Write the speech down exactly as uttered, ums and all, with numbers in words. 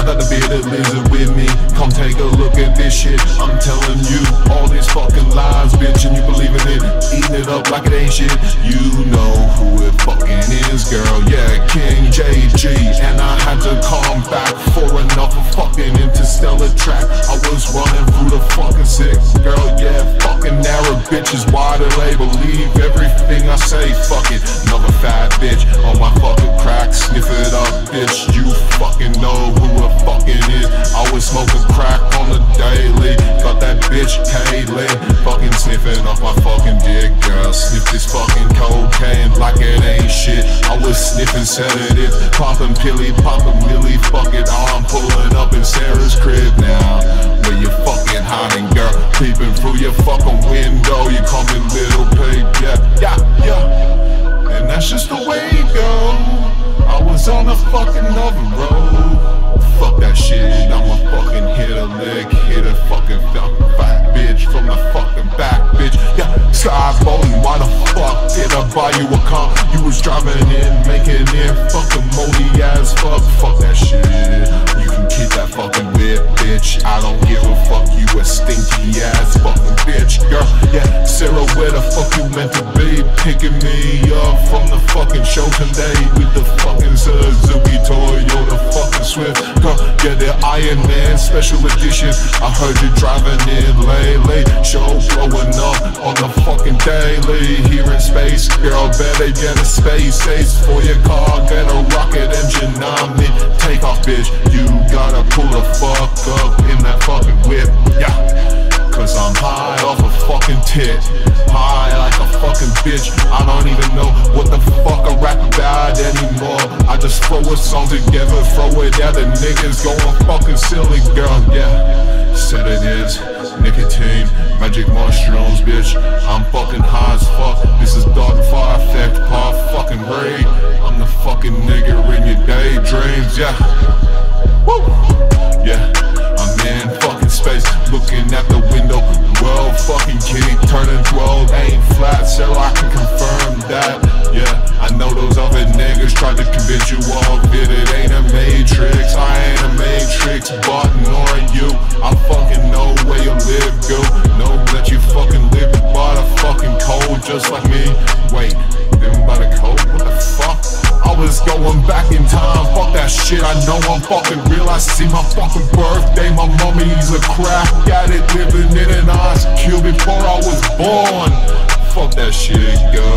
got the bearded lizard with me. Come take a look at this shit. I'm telling you all these fucking lies, bitch, and you believing it, eating it up like it ain't shit. You know who it fucking is, girl. Yeah, King J G. And I had to come back for another fucking interstellar track. I was running through the fucking six, girl. Yeah, fucking Arab bitches, why do they believe everything I say? Fuck it, another fat bitch on my fucking crack. Sniff it up, bitch. You fucking know who it fucking is. I was smoking crack on the daily. Got that bitch Kaylee fucking sniffing off my fucking dick, girl. Sniff this fucking cocaine like it ain't shit. I was sniffing sedatives, popping pilly, popping milli. Fuck it, I'm pulling up in Sarah's crib now. Where you fucking hiding, girl? Peeping through your fucking window. You call me little pig, yeah, yeah, yeah. And that's just the way it go. I was on a fucking other road. Fuck that shit, I'ma fucking hit a lick, hit a fucking fat bitch from the fucking back, bitch. Yeah, skyboating, why the fuck did I buy you a car? You was driving in, making it fucking moldy as fuck. Fuck that shit, you can keep that fucking whip, bitch. I don't give a fuck, you a stinky ass fucking bitch, girl. Yeah, Sarah, where the fuck you meant to be? Picking me up from the fucking show today with the fucking Suzuki Toyota fucking Swift. Yeah, the Iron Man special edition. I heard you driving in lately. Show blowing up on the fucking daily. Here in space, girl, better get a space ace for your car. Get a rocket engine on me. Take off, bitch. You gotta pull the fuck up in that fucking whip. Yeah, cause I'm high off a fucking tit. High like a fucking bitch. I don't even know what the fuck I rap about anymore. I just throw a song together, throw it at the niggas going fucking silly, girl, yeah. Sedatives, nicotine, magic mushrooms, bitch. I'm fucking high as fuck. This is Dark Fire Effect, part fucking raid. I'm the fucking nigga in your daydreams, yeah. Woo! Yeah, I'm in fucking space, looking at the window. World fucking keep turning twelve, ain't flat, so I can confirm that. Yeah, I know those other niggas tried to convince you of it. It ain't a matrix, I ain't a matrix, but nor you. I fucking know where you live, go. Know that you fucking live by the fucking code, just like me. Wait, living by the code? What the fuck? I was going back in time, fuck that shit, I know I'm fucking real. I see my fucking birthday, my mummy's a crack addict living in an ice cube before I was born. Fuck that shit, girl.